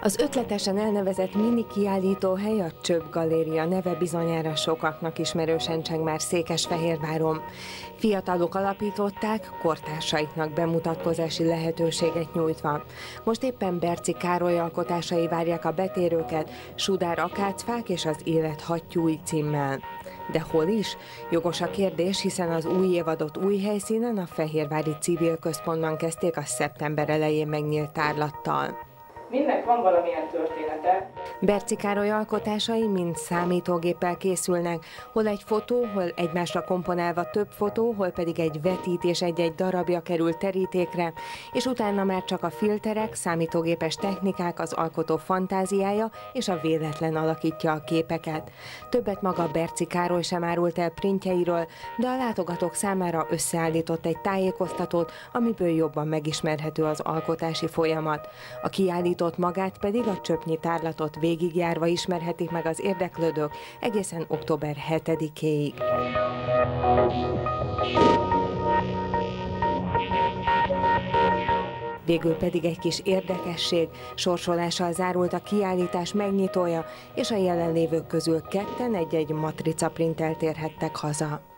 Az ötletesen elnevezett mini kiállítóhely, a Csöpp Galéria neve bizonyára sokaknak ismerősen cseng már Székesfehérváron. Fiatalok alapították, kortársaiknak bemutatkozási lehetőséget nyújtva. Most éppen Berczy Károly alkotásai várják a betérőket, Sudár akácfák és az Élet hattyúi címmel. De hol is? Jogos a kérdés, hiszen az új évadot új helyszínen, a Fehérvári Civil Központban kezdték a szeptember elején megnyílt tárlattal. Mindnek van valamilyen története. Berczy Károly alkotásai mind számítógéppel készülnek, hol egy fotó, hol egymásra komponálva több fotó, hol pedig egy vetítés egy-egy darabja kerül terítékre, és utána már csak a filterek, számítógépes technikák, az alkotó fantáziája és a véletlen alakítja a képeket. Többet maga Berczy Károly sem árult el printjeiről, de a látogatók számára összeállított egy tájékoztatót, amiből jobban megismerhető az alkotási folyamat. A kiállított magát pedig, a csöppnyi tárlatot végigjárva ismerhetik meg az érdeklődők egészen október 7-éig. Végül pedig egy kis érdekesség, sorsolással zárult a kiállítás megnyitója, és a jelenlévők közül ketten egy-egy matricaprinttel térhettek haza.